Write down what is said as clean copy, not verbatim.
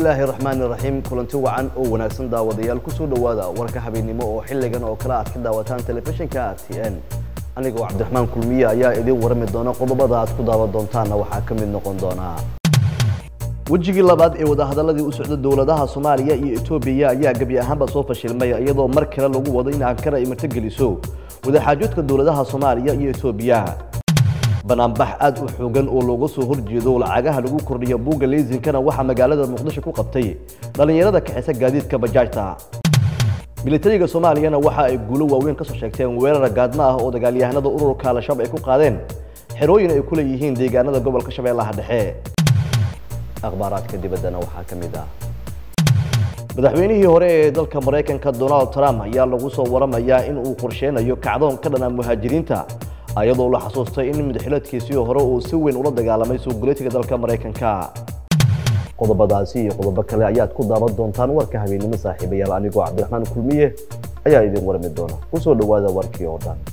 الله الرحمن الرحيم كلنتي وعن oo wanaagsan daawadayaal ku soo dhawaada warka habeenimo oo xilligan oo kala aad ka daawataan telefishinka RTN anigoo Cabdiraxmaan Kulmiye ayaa idin warami doona qodobada aad ku daawan doontaan waxa ka mid noqon doona wajigii labaad ee wada hadaladii u socda dawladaha Soomaaliya iyo Itoobiya ayaa gabi ahaanba soo fashilmay iyadoo mar kale lagu wado in Ankara ay marti geliso wada xaajoodka dawladaha Soomaaliya iyo Itoobiya bananbax aad u xoogan oo looga soo horjeedo lacagaha lagu kordhiyo buuga leesinkana waxa magaalada Muqdisho ku qabtay dhalinyarada ka xisa gaadiidka bajaajta militariga Soomaaliyana waxa ay guulo waaweyn ka soo sheegteen weerar gaadma ah oo dagaalyahanada ururka Al-Shabaab ay ku qaadeen xerooyin ay ku leeyihiin deegaanada gobolka Shabeellaha Dhexe akhbaaraadka dibaddana waxa kamid ah madaxweynihii hore ee dalka Mareykanka Donald Trump ayaa lagu soo waramayaa in uu qorsheynayo kacdoon ka dhan ah muhaajiriinta ayadoo la xasuustay in madaxweynaadkiisii hore uu si weyn ula dagaalamay soo guleetiga dalka Mareykanka qodobadaasi iyo qodobo kale ayaad ku daawan doontaan warka habeenimo saaxiibayaal anigoo Cabdiraxmaan Kulmiye ayaa idin warami doona u soo dhawaada warkii oo dhan